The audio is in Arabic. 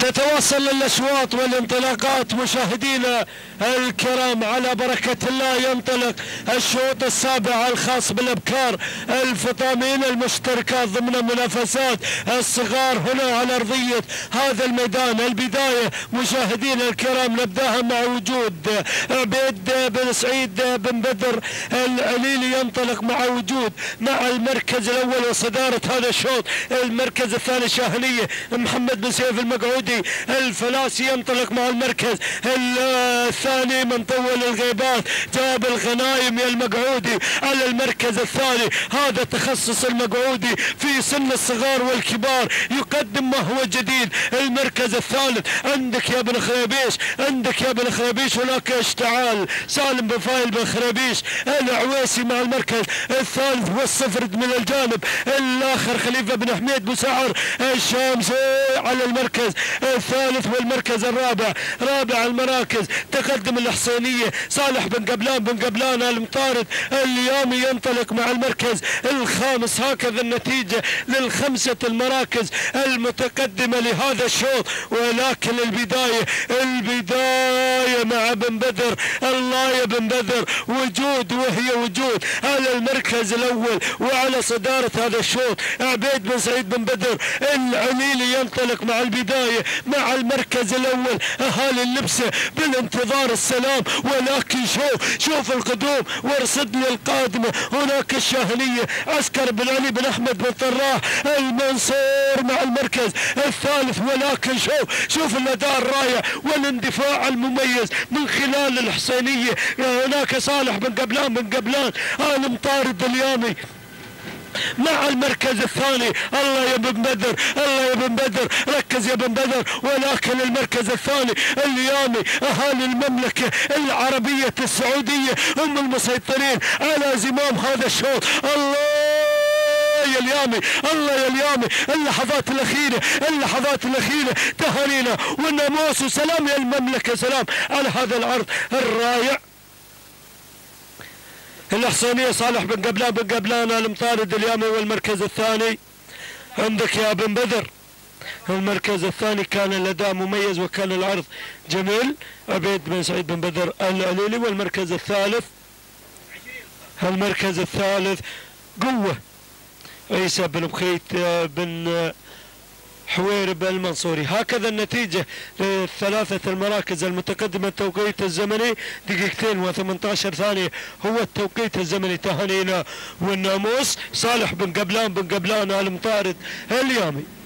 تتواصل الاشواط والانطلاقات مشاهدينا الكرام، على بركة الله ينطلق الشوط السابع الخاص بالابكار الفطامين المشتركات ضمن منافسات الصغار هنا على ارضية هذا الميدان. البداية مشاهدينا الكرام نبداها مع وجود عبيد بن سعيد بن بدر العليلي ينطلق مع المركز الاول وصدارة هذا الشوط. المركز الثاني شاهنية محمد بن سيف المقعودي الفلاسي ينطلق مع المركز الثاني من طول الغيبات جاب الغنايم يا المقعودي على المركز الثاني. هذا تخصص المقعودي في سن الصغار والكبار، يقدم ما هو جديد. المركز الثالث عندك يا بن خرابيش، هناك اشتعال سالم بن فايل بن خرابيش العويسي مع المركز الثالث، والصفرد من الجانب الاخر خليفه بن حميد بوسعر الشامسي على المركز الثالث. والمركز الرابع رابع المراكز تقدم الحسينيه صالح بن قبلان المطارد اليامي ينطلق مع المركز الخامس. هكذا النتيجه للخمسه المراكز المتقدمه لهذا الشوط. ولكن البدايه مع بن بدر. الله يا بن بدر وجود وهي وجود على المركز الاول وعلى صداره هذا الشوط. عبيد بن سعيد بن بدر العليلي ينطلق مع البدايه مع المركز الاول. اهالي اللبسه بالانتظار السلام، ولكن شوف القدوم وارصد لي القادمه. هناك الشاهنيه عسكر بن علي بن احمد بن طراح المنصور مع المركز الثالث. ولكن شوف الاداء الرائع والاندفاع المميز من خلال الحسينيه. هناك صالح بن قبلان المطارد اليامي مع المركز الثاني. الله يا بن بدر ركز يا بن بدر. ولكن المركز الثاني اليامي اهالي المملكه العربيه السعوديه هم المسيطرين على زمام هذا الشوط. الله يا اليامي اللحظات الاخيره تهانينا والناموس وسلام يا المملكه، سلام على هذا العرض الرائع. الحسينيه صالح بن قبلان المطارد اليامي. والمركز الثاني عندك يا بن بدر. المركز الثاني كان الاداء مميز وكان العرض جميل. عبيد بن سعيد بن بدر العليلي. والمركز الثالث قوه عيسى بن بخيت بن حويرب المنصوري. هكذا النتيجة للثلاثة المراكز المتقدمة. التوقيت الزمني 2 و18 ثانية هو التوقيت الزمني. تهانينا والناموس صالح بن قبلان المطارد اليامي.